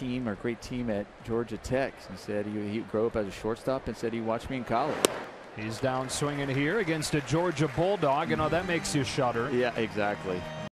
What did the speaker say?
team or great team at Georgia Tech. He said he grew up as a shortstop and said he watched me in college. He's down swinging here against a Georgia Bulldog. You know, that makes you shudder. Yeah, exactly.